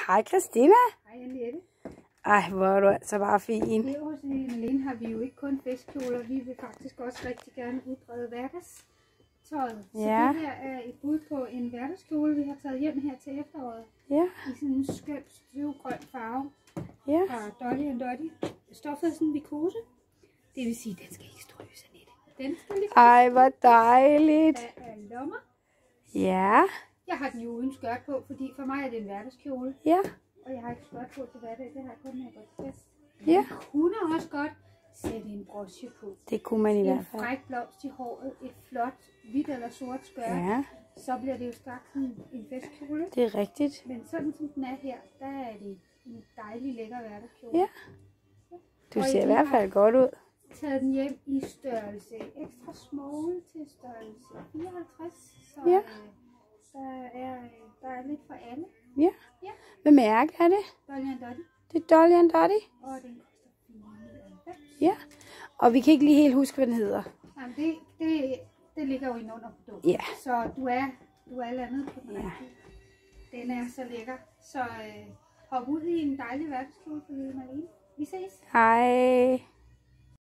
Hej Christina. Hej Annette. Ej, hvor er du altså bare fin. Her hos Malene har vi jo ikke kun festkjoler, vi vil faktisk også rigtig gerne udbrede hverdagstøjet. Så Ja. det her er et bud på en hverdagskjole, vi har taget hjem her til efteråret. Ja. I sådan en skøn støvgrøn farve Ja. fra Dolly & Dotty. Stoffet er sådan en vikose. Det vil sige, at den skal ikke stryges, Annette. Den skal lige Ej, hvor dejligt. af lommer. Ja. Jeg har den jo uden skørt på, fordi for mig er det en hverdagskjole. Ja. Og jeg har ikke skørt på til hverdag, det har jeg kun, når jeg går til fest. Ja. Jeg kunne også godt sætte en broche på. Det kunne man i En hvert fald. fræk blomst i håret, et flot hvidt eller sort skørt. Ja, Så bliver det jo straks en festkjole. det er rigtigt. Men sådan som den er her, der er det en dejlig lækker hverdagskjole. Ja. Du Og ser i de hvert har fald godt ud. taget den hjem i størrelse extra small til størrelse 54. Så Ja. der er lidt for alle. Ja. Ja. Hvad mærke er det? Dolly & Dotty. Det er Dolly & Dotty. Og den koster 499. Ja. Og vi kan ikke lige helt huske, hvad den hedder. Jamen, det ligger jo inde under produktet. Ja. Så du er landet på den Ja. rigtige. Den er så lækker. Så hop ud i en dejlig hverdagskjole for lille Malene. Vi ses. Hej.